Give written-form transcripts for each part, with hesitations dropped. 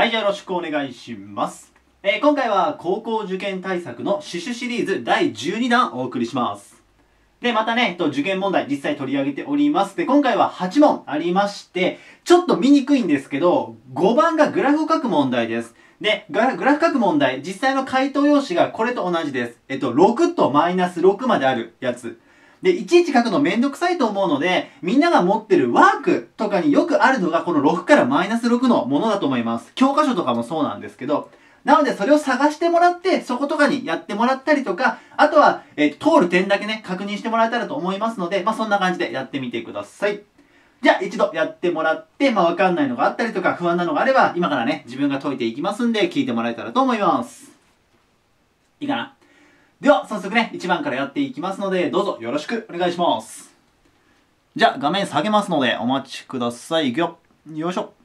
はい、じゃあよろしくお願いします。今回は高校受験対策のシュシュシリーズ第12弾お送りします。で、またね、受験問題実際取り上げております。で、今回は8問ありまして、ちょっと見にくいんですけど、5番がグラフを書く問題です。で、グラフ書く問題、実際の回答用紙がこれと同じです。6とマイナス6まであるやつ。で、いちいち書くのめんどくさいと思うので、みんなが持ってるワークとかによくあるのがこの6からマイナス6のものだと思います。教科書とかもそうなんですけど、なのでそれを探してもらって、そことかにやってもらったりとか、あとは、通る点だけね、確認してもらえたらと思いますので、そんな感じでやってみてください。じゃあ一度やってもらって、わかんないのがあったりとか、不安なのがあれば、今からね、自分が解いていきますんで、聞いてもらえたらと思います。いいかな？では、早速ね、1番からやっていきますので、どうぞよろしくお願いします。じゃあ、画面下げますので、お待ちください。いくよ。よいしょ。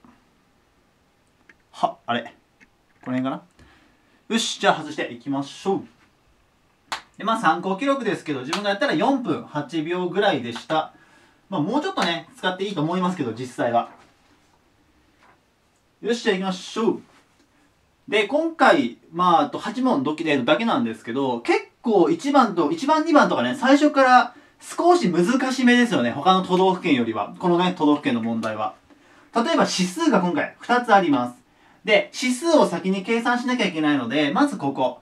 あれ。この辺かな？よし、じゃあ外していきましょう。で、参考記録ですけど、自分がやったら4分8秒ぐらいでした。もうちょっとね、使っていいと思いますけど、実際は。よし、じゃあ行きましょう。で、今回、8問だけなんですけど、結構1番、2番とかね、最初から少し難しめですよね。他の都道府県よりは。このね、都道府県の問題は。例えば指数が今回2つあります。で、指数を先に計算しなきゃいけないので、まずここ。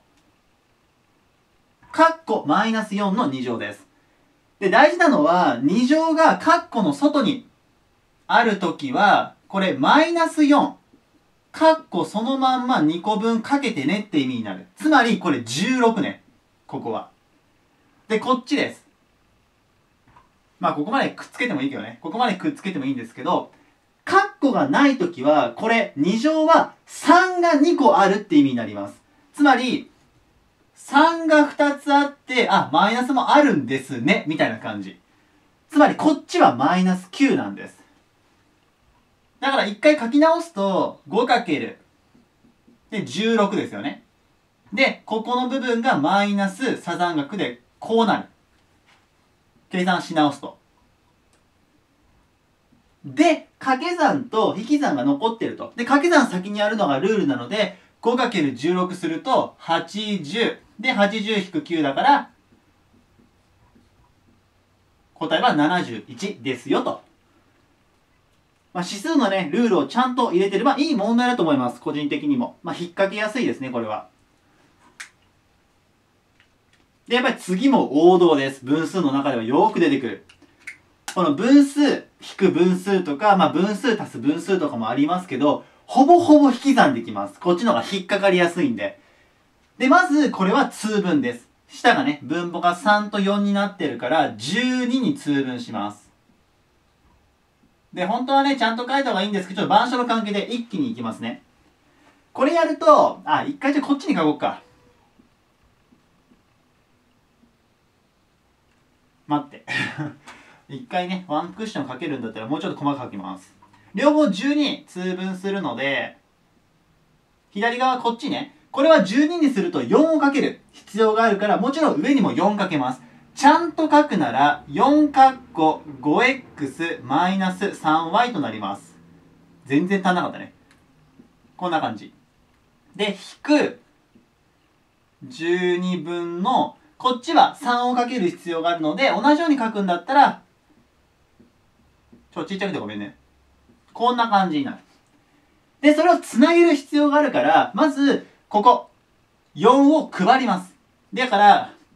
カッコマイナス4の2乗です。で、大事なのは、2乗がカッコの外にあるときは、これマイナス4。カッコそのまんま2個分かけてねって意味になる。つまりこれ16ね。ここは。で、こっちです。ここまでくっつけてもいいけどね。ここまでくっつけてもいいんですけど、カッコがないときは、これ2乗は3が2個あるって意味になります。つまり、3が2つあって、マイナスもあるんですね。みたいな感じ。つまりこっちはマイナス9なんです。だから一回書き直すと 5× で16ですよね。で、ここの部分がマイナス差残額でこうなる。計算し直すと。で、掛け算と引き算が残ってると。で、掛け算先にやるのがルールなので、5×16 すると80。で、80-9だから、答えは71ですよと。指数のね、ルールをちゃんと入れてる。いい問題だと思います。個人的にも。引っ掛けやすいですね、これは。で、やっぱり次も王道です。分数の中ではよく出てくる。この分数、引く分数とか、分数足す分数とかもありますけど、ほぼほぼ引き算できます。こっちの方が引っかかりやすいんで。で、まず、これは通分です。下がね、分母が3と4になってるから、12に通分します。で、本当はね、ちゃんと書いた方がいいんですけど、ちょっと板書の関係で一気にいきますね。これやると、一回こっちに書こうか。待って。一回ね、ワンクッションかけるんだったらもうちょっと細かく書きます。両方12通分するので、左側こっちね。これは12にすると4をかける必要があるから、もちろん上にも4かけます。ちゃんと書くなら、4カッコ 5x マイナス 3y となります。全然足んなかったね。こんな感じ。で、引く12分の、こっちは3をかける必要があるので、同じように書くんだったら、ちっちゃくてごめんね。こんな感じになる。で、それをつなげる必要があるから、まず、ここ、4を配ります。だから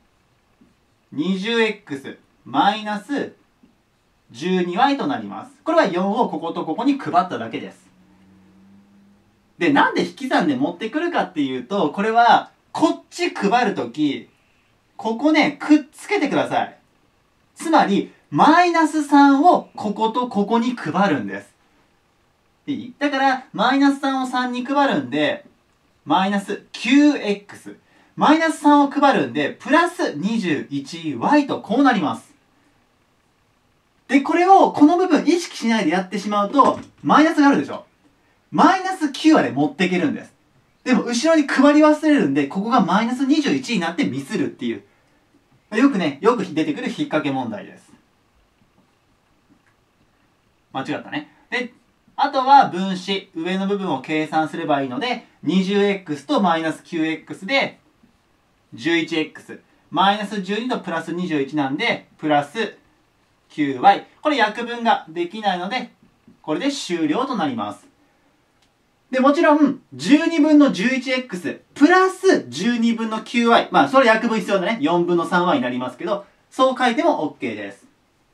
、20x マイナス 12y となります。これは4をこことここに配っただけです。で、なんで引き算で持ってくるかっていうと、これは、こっち配るとき、ここね、くっつけてください。つまり、マイナス3をこことここに配るんです。いい？だから、マイナス3を3に配るんで、マイナス 9x。マイナス3を配るんで、プラス 21y とこうなります。で、これを、この部分意識しないでやってしまうと、マイナスがあるでしょ？マイナス9まで持っていけるんです。でも、後ろに配り忘れるんで、ここがマイナス21になってミスるっていう。よく出てくる引っ掛け問題です。間違ったね。で、 あとは分子、上の部分を計算すればいいので、20x とマイナス 9x で 11x。マイナス12とプラス21なんで、プラス 9y。これ約分ができないので、これで終了となります。で、もちろん、12分の 11x プラス12分の 9y。まあ、それ約分必要だね。4分の 3y になりますけど、そう書いても OK です。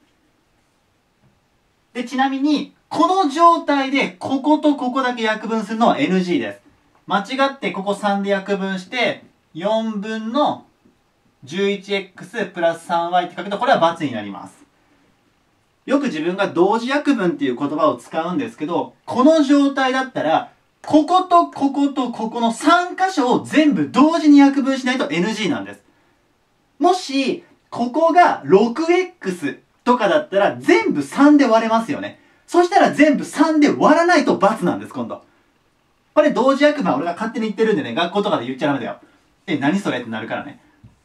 で、ちなみに、この状態で、こことここだけ約分するのは NG です。間違ってここ3で約分して、4分の 11x プラス 3y って書くと、これは×になります。よく自分が同時約分っていう言葉を使うんですけど、この状態だったら、こことこことここの3箇所を全部同時に約分しないと NG なんです。もし、ここが 6x とかだったら全部3で割れますよね。そしたら全部3で割らないと×なんです、今度。これ同時約分は俺が勝手に言ってるんでね、学校とかで言っちゃダメだよ。何それってなるからね。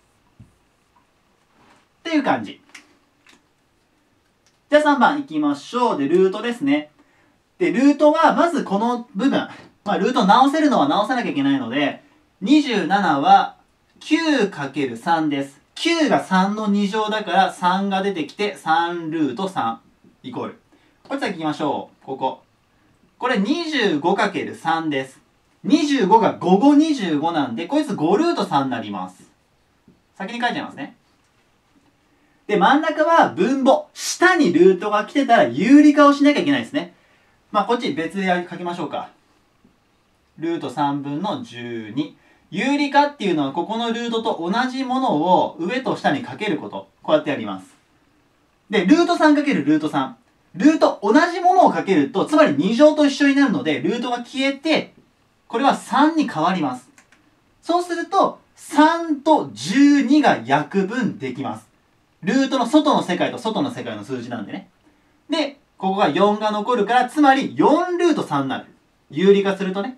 っていう感じ。じゃあ3番行きましょう。で、ルートですね。で、ルートは、まずこの部分。ルート直せるのは直さなきゃいけないので、27は 9×3 です。9が3の2乗だから3が出てきて3ルート3イコール。これ先行きましょう。ここ。これ 25×3 です。25が5、5、25なんで、こいつ5ルート3になります。先に書いちゃいますね。で、真ん中は分母。下にルートが来てたら有理化をしなきゃいけないですね。こっち別で書きましょうか。ルート3分の12。有理化っていうのはここのルートと同じものを上と下にかけること。こうやってやります。で、ルート3かけるルート3。ルート同じものをかけると、つまり2乗と一緒になるので、ルートが消えて、これは3に変わります。そうすると、3と12が約分できます。ルートの外の世界と外の世界の数字なんでね。で、ここが4が残るから、つまり4ルート3になる。有理化するとね。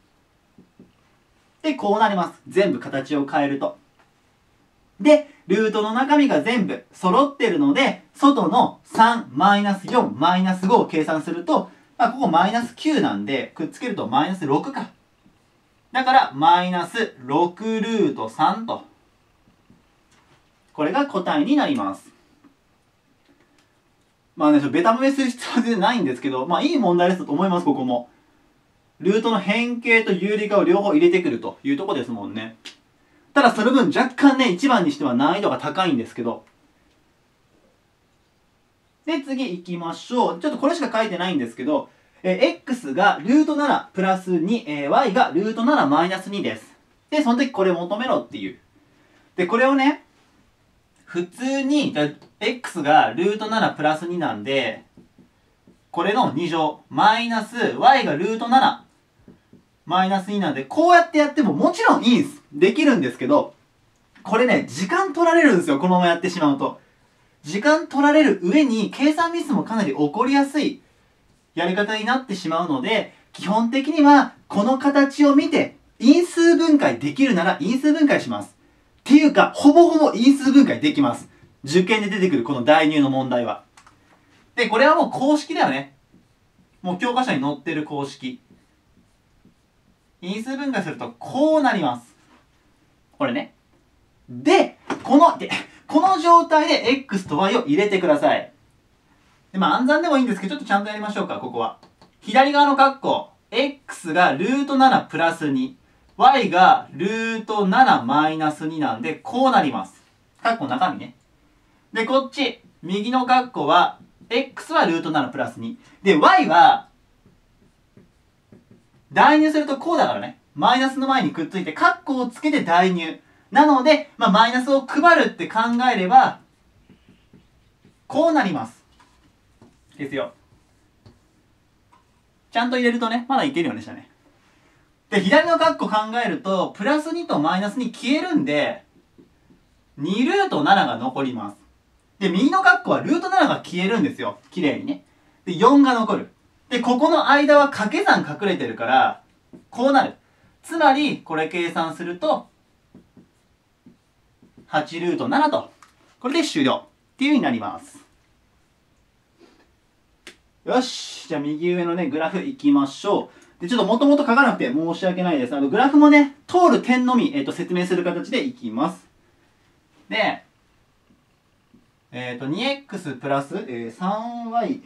で、こうなります。全部形を変えると。で、ルートの中身が全部揃ってるので、外の3、マイナス4、マイナス5を計算すると、ここマイナス9なんで、くっつけるとマイナス6か。だから、マイナス6ルート3と。これが答えになります。ベタ褒めする必要は全然ないんですけど、いい問題ですと思います、ここも。ルートの変形と有理化を両方入れてくるというとこですもんね。ただその分若干ね、1番にしては難易度が高いんですけど。で、次行きましょう。ちょっとこれしか書いてないんですけど、x がルート7プラス2、y がルート7マイナス2です。で、その時これ求めろっていう。で、これをね、普通に、x がルート7プラス2なんで、これの2乗、マイナス y がルート7マイナス2なんで、こうやってやってももちろんいいんです。できるんですけど、これね、時間取られるんですよ、このままやってしまうと。時間取られる上に、計算ミスもかなり起こりやすいやり方になってしまうので、基本的には、この形を見て、因数分解できるなら因数分解します。っていうか、ほぼほぼ因数分解できます。受験で出てくるこの代入の問題は。で、これはもう公式だよね。もう教科書に載ってる公式。因数分解するとこうなります。これね。で、この状態で x と y を入れてください。で、暗算でもいいんですけど、ちょっとちゃんとやりましょうか、ここは。左側の括弧、x がルート7プラス2、y がルート7マイナス2なんで、こうなります。括弧の中身ね。で、こっち、右の括弧は、x はルート7プラス2。で、y は、代入するとこうだからね。マイナスの前にくっついて、カッコをつけて代入。なので、マイナスを配るって考えれば、こうなります。ですよ。ちゃんと入れるとね、まだいけるようでしたね。で、左のカッコ考えると、プラス2とマイナス2消えるんで、2ルート7が残ります。で、右のカッコはルート7が消えるんですよ。綺麗にね。で、4が残る。で、ここの間は掛け算隠れてるから、こうなる。つまり、これ計算すると、8ルート7と。これで終了。っていう風になります。 よし。じゃあ右上のね、グラフ行きましょう。で、ちょっともともと書かなくて申し訳ないです。グラフもね、通る点のみ、説明する形でいきます。で、2x プラス、3y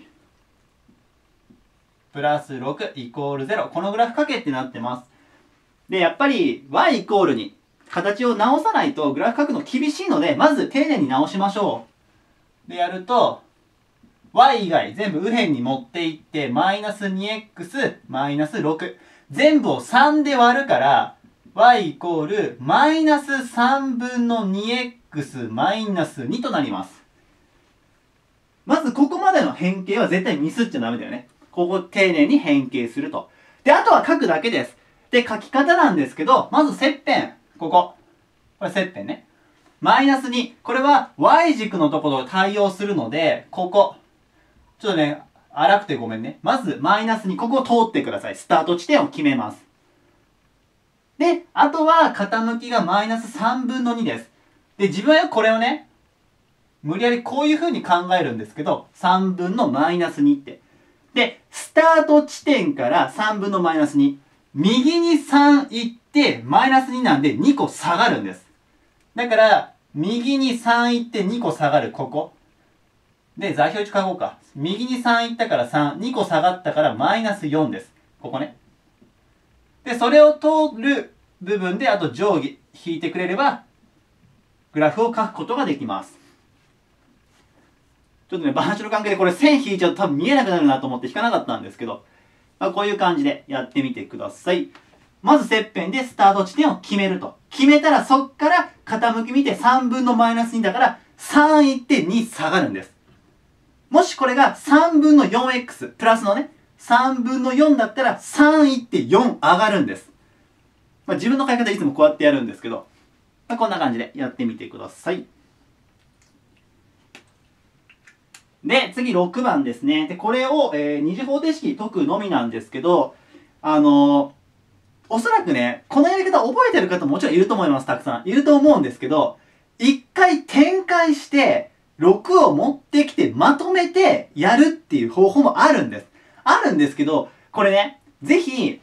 プラス6イコール0。このグラフ書けってなってます。で、やっぱり y イコールに形を直さないとグラフ書くの厳しいので、まず丁寧に直しましょう。で、やると、y 以外全部右辺に持っていって、マイナス 2x マイナス6。全部を3で割るから、y イコールマイナス3分の 2x マイナス2となります。まずここまでの変形は絶対ミスっちゃダメだよね。ここ丁寧に変形すると。で、あとは書くだけです。で、書き方なんですけど、まず切片。ここ。これ切片ね。マイナス2。これは y 軸のところを対応するので、ここ。ちょっとね、荒くてごめんね。まず、マイナス2。ここを通ってください。スタート地点を決めます。で、あとは、傾きがマイナス3分の2です。で、自分はこれをね、無理やりこういう風に考えるんですけど、3分のマイナス2って。で、スタート地点から3分のマイナス2。右に3行って、マイナス2なんで2個下がるんです。だから、右に3行って2個下がる、ここ。で、座標値書こうか。右に3行ったから3、2個下がったからマイナス4です。ここね。で、それを通る部分で、あと定規引いてくれれば、グラフを書くことができます。ちょっとね、バランスの関係でこれ線引いちゃうと多分見えなくなるなと思って引かなかったんですけど、まあ、こういう感じでやってみてください。まず切片でスタート地点を決めると。決めたらそっから傾き見て3分のマイナス2だから3いって2下がるんです。もしこれが3分の 4x、プラスのね、3分の4だったら3いって4上がるんです。まあ、自分の書き方いつもこうやってやるんですけど、まあ、こんな感じでやってみてください。で、次6番ですね。で、これを、二次方程式解くのみなんですけど、おそらくね、このやり方覚えてる方ももちろんいると思います。たくさん。いると思うんですけど、一回展開して、6を持ってきてまとめてやるっていう方法もあるんです。あるんですけど、これね、ぜひ、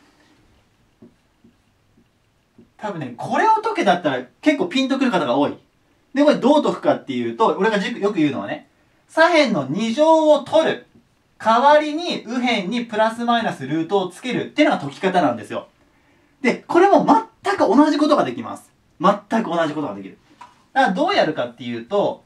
多分ね、これを解けだったら結構ピンとくる方が多い。で、これどう解くかっていうと、俺がよく言うのはね、左辺の2乗を取る。代わりに右辺にプラスマイナスルートをつけるっていうのが解き方なんですよ。で、これも全く同じことができます。全く同じことができる。だからどうやるかっていうと、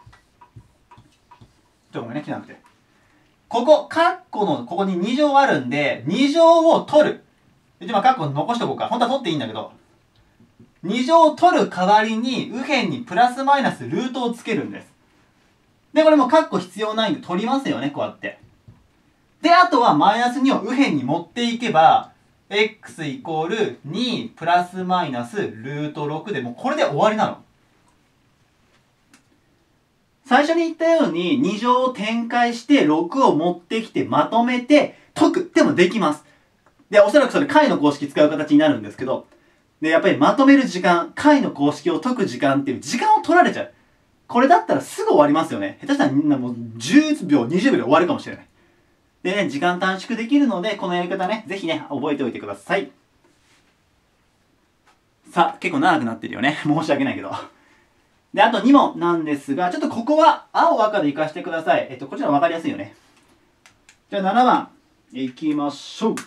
ごめんね、来なくて。ここ、カッコの、ここに2乗あるんで、2乗を取る。まあ、カッコ残しとこうか。本当は取っていいんだけど。2乗を取る代わりに、右辺にプラスマイナスルートをつけるんです。で、これもカッコ必要ないんで取りますよね、こうやって。で、あとはマイナス2を右辺に持っていけば、x イコール2プラスマイナスルート6でもうこれで終わりなの。最初に言ったように2乗を展開して6を持ってきてまとめて解くでもできます。で、おそらくそれ解の公式使う形になるんですけど、で、やっぱりまとめる時間、解の公式を解く時間っていう時間を取られちゃう。これだったらすぐ終わりますよね。下手したらみんなもう10秒、20秒で終わるかもしれない。でね、時間短縮できるので、このやり方ね、ぜひね、覚えておいてください。さあ、結構長くなってるよね。申し訳ないけど。で、あと2問なんですが、ちょっとここは青赤で活かしてください。こちら分かりやすいよね。じゃあ7番、いきましょう。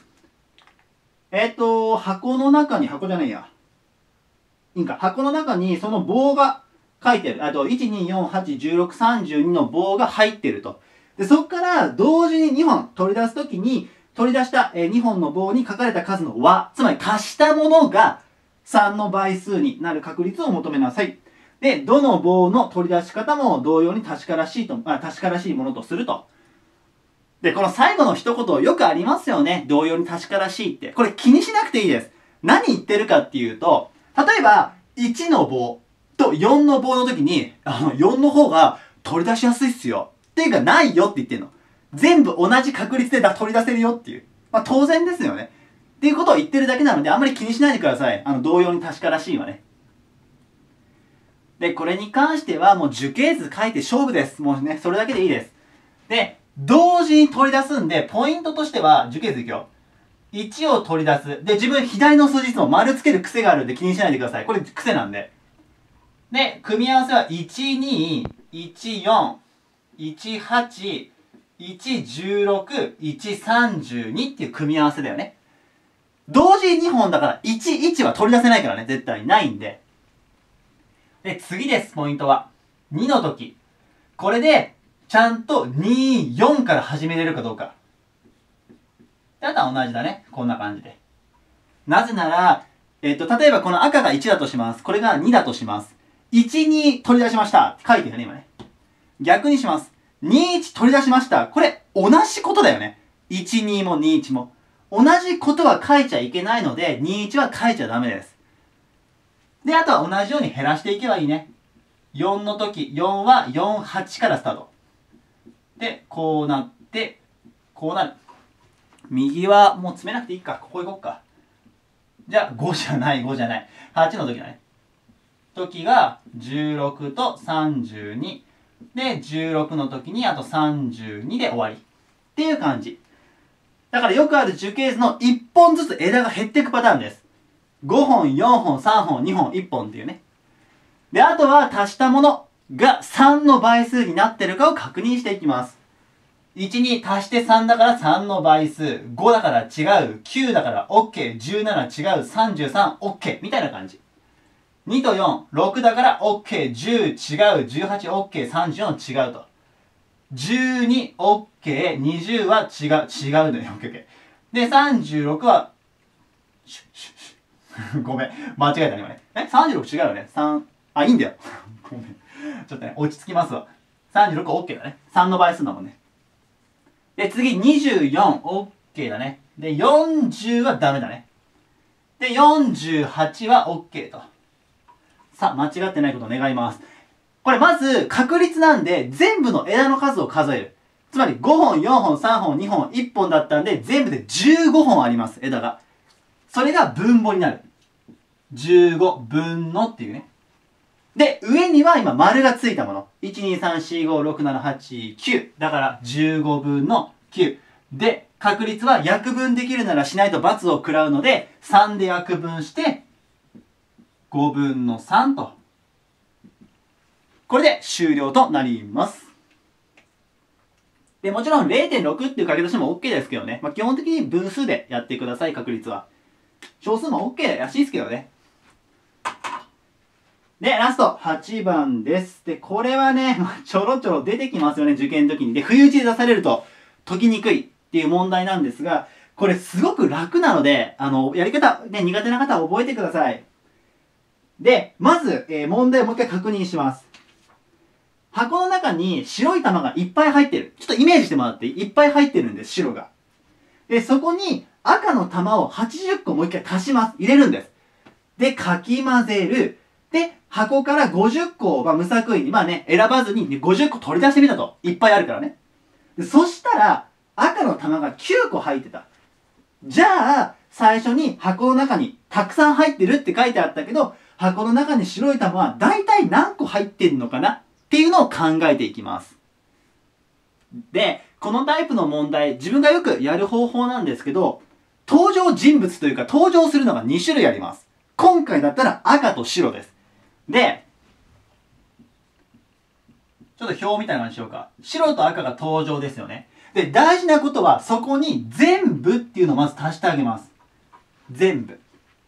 箱の中に、箱じゃないや。いいんか。箱の中にその棒が書いてある。あと、1、2、4、8、16、32の棒が入ってると。で、そこから同時に2本取り出すときに、取り出した2本の棒に書かれた数の和、つまり足したものが3の倍数になる確率を求めなさい。で、どの棒の取り出し方も同様に確からしいものとすると。で、この最後の一言よくありますよね。同様に確からしいって。これ気にしなくていいです。何言ってるかっていうと、例えば、1の棒と4の棒の時に、4の方が取り出しやすいっすよ。っていうか、ないよって言ってんの。全部同じ確率で取り出せるよっていう。まあ、当然ですよね。っていうことを言ってるだけなので、あんまり気にしないでください。同様に確からしいはね。で、これに関してはもう樹形図書いて勝負です。もうね、それだけでいいです。で、 同時に取り出すんで、ポイントとしては、樹形図いくよ。1を取り出す。で、自分左の数字いつも丸つける癖があるんで気にしないでください。これ癖なんで。で、組み合わせは12、14、18、116、132っていう組み合わせだよね。同時2本だから11は取り出せないからね。絶対ないんで。で、次です、ポイントは。2の時。これで、ちゃんと2、4から始めれるかどうか。で、あとは同じだね。こんな感じで。なぜなら、例えばこの赤が1だとします。これが2だとします。1、2取り出しました。って書いてるね、今ね。逆にします。2、1取り出しました。これ、同じことだよね。1、2も2、1も。同じことは書いちゃいけないので、2、1は書いちゃダメです。で、あとは同じように減らしていけばいいね。4の時、4は4、8からスタート。で、こうなって、こうなる。右はもう詰めなくていいか。ここ行こっか。じゃあ、5じゃない、5じゃない。8の時だね。時が16と32。で、16の時にあと32で終わり。っていう感じ。だからよくある樹形図の1本ずつ枝が減っていくパターンです。5本、4本、3本、2本、1本っていうね。で、あとは足したものが3の倍数になってるかを確認していきます。1に足して3だから3の倍数、5だから違う、9だから OK、17違う、33 OK みたいな感じ。2と4、6だから OK、10違う、18 OK、34違うと。12 OK、20は違うのよ、OK。で、36は、ごめん、間違えたね、今ね。36違うよね。いいんだよ。ごめん。ちょっとね、落ち着きますわ。36 OK だね。3の倍数だもんね。で、次、24、OK だね。で、40はダメだね。で、48は OK と。さあ、間違ってないことを願います。これ、まず、確率なんで、全部の枝の数を数える。つまり、5本、4本、3本、2本、1本だったんで、全部で15本あります、枝が。それが分母になる。15分のっていうね。で、上には今、丸がついたもの。1、2、3、4、5、6、7、8、9。だから、15分の9。で、確率は約分できるならしないと×を食らうので、3で約分して、5分の3と。これで終了となります。で、もちろん 0.6 っていう書き出しも OK ですけどね。基本的に分数でやってください、確率は。小数も OK らしいですけどね。で、ラスト、8番です。で、これはね、ちょろちょろ出てきますよね、受験の時に。で、不意打ちで出されると解きにくいっていう問題なんですが、これすごく楽なので、やり方、ね、苦手な方は覚えてください。で、まず、問題をもう一回確認します。箱の中に白い玉がいっぱい入ってる。ちょっとイメージしてもらっていっぱい入ってるんです、白が。で、そこに赤の玉を80個もう一回足します。入れるんです。で、かき混ぜる。で、箱から50個を、無作為に、選ばずに、50個取り出してみたと。いっぱいあるからね。でそしたら、赤の玉が9個入ってた。じゃあ、最初に箱の中にたくさん入ってるって書いてあったけど、箱の中に白い玉は大体何個入ってんのかなっていうのを考えていきます。で、このタイプの問題、自分がよくやる方法なんですけど、登場人物というか登場するのが2種類あります。今回だったら赤と白です。で、ちょっと表みたいなのにしようか。白と赤が登場ですよね。で、大事なことはそこに全部っていうのをまず足してあげます。全部。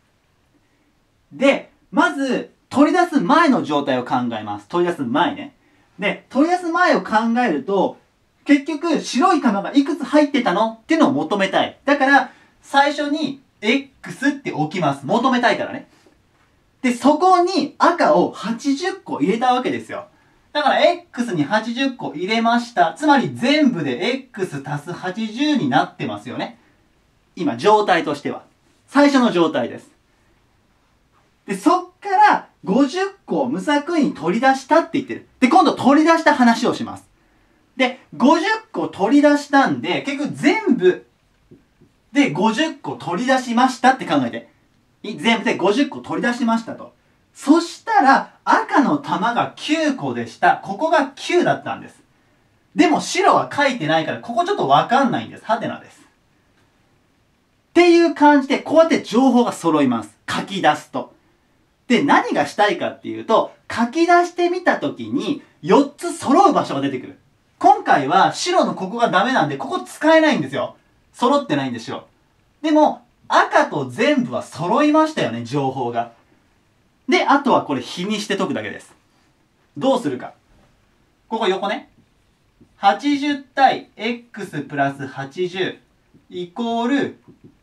で、まず取り出す前の状態を考えます。取り出す前ね。で、取り出す前を考えると、結局白い玉がいくつ入ってたのっていうのを求めたい。だから、最初に X って置きます。求めたいからね。で、そこに赤を80個入れたわけですよ。だから X に80個入れました。つまり全部で X 足す80になってますよね。今、状態としては。最初の状態です。で、そっから50個を無作為に取り出したって言ってる。で、今度取り出した話をします。で、50個取り出したんで、結局全部で50個取り出しましたって考えて。全部で50個取り出しましたと。そしたら赤の玉が9個でした。ここが9だったんです。 でも白は書いてないから、ここちょっとわかんないんです。ハテナです。っていう感じで、こうやって情報が揃います。書き出すと。で、何がしたいかっていうと、書き出してみたときに、4つ揃う場所が出てくる。今回は白のここがダメなんで、ここ使えないんですよ。揃ってないんですよ。でも、赤と全部は揃いましたよね、情報が。で、あとはこれ比にして解くだけです。どうするか。ここ横ね。80対 x プラス80イコール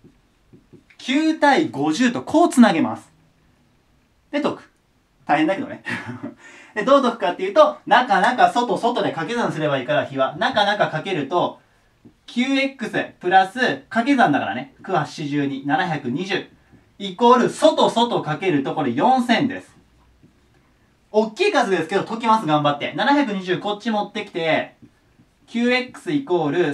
9対50とこうつなげます。で、解く。大変だけどね。で、どう解くかっていうと、中、外で掛け算すればいいから、比は。中かけると、9x プラス掛け算だからね。9、82、720。イコール、外かけるとこれ4000です。大きい数ですけど解きます、頑張って。720こっち持ってきて、9x イコール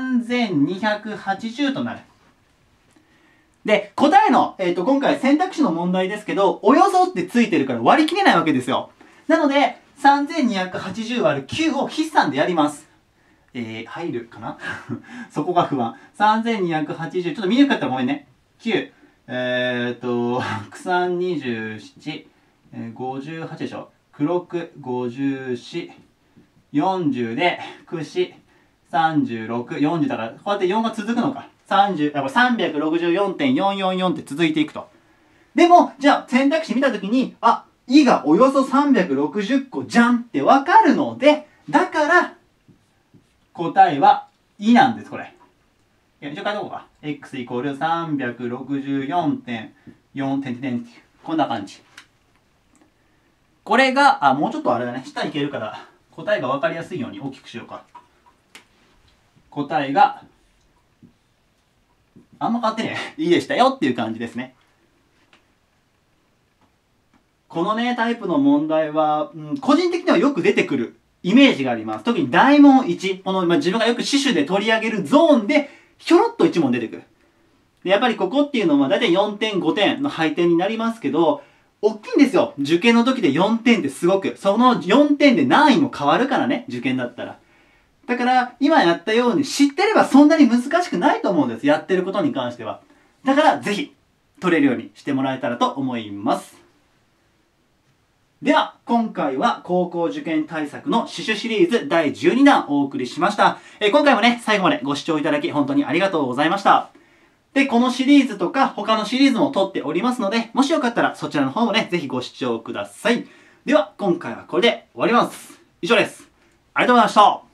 3280となる。で、答えの、今回選択肢の問題ですけど、およそってついてるから割り切れないわけですよ。なので、3280割る9を筆算でやります。入るかなそこが不安。3280、ちょっと見にくかったらごめんね。9、927、58でしょ。96、54、40で、9、36、40だから、こうやって4が続くのか。364.444 って続いていくと。でも、じゃあ選択肢見たときに、あ、いがおよそ360個じゃんってわかるので、だから、答えは、いなんです、これ。一応書いとこうか。x イコール 364.4 点点っていう。こんな感じ。これが、もうちょっとあれだね。下いけるから、答えがわかりやすいように大きくしようか。答えが、あんま変わってね。いいでしたよっていう感じですね。このね、タイプの問題は、個人的にはよく出てくるイメージがあります。特に大問1、この、自分がよく死守で取り上げるゾーンで、ひょろっと1問出てくる。でやっぱりここっていうのは、だいたい4点、5点の配点になりますけど、大きいんですよ。受験の時で4点ってすごく。その4点で難易も変わるからね、受験だったら。だから、今やったように知ってればそんなに難しくないと思うんです。やってることに関しては。だから、ぜひ、取れるようにしてもらえたらと思います。では、今回は高校受験対策の死守シリーズ第12弾お送りしました。今回もね、最後までご視聴いただき本当にありがとうございました。で、このシリーズとか他のシリーズも撮っておりますので、もしよかったらそちらの方もね、ぜひご視聴ください。では、今回はこれで終わります。以上です。ありがとうございました。